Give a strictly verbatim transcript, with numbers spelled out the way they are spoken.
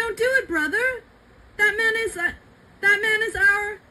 Don't do it, brother! That man is, uh, that man is our...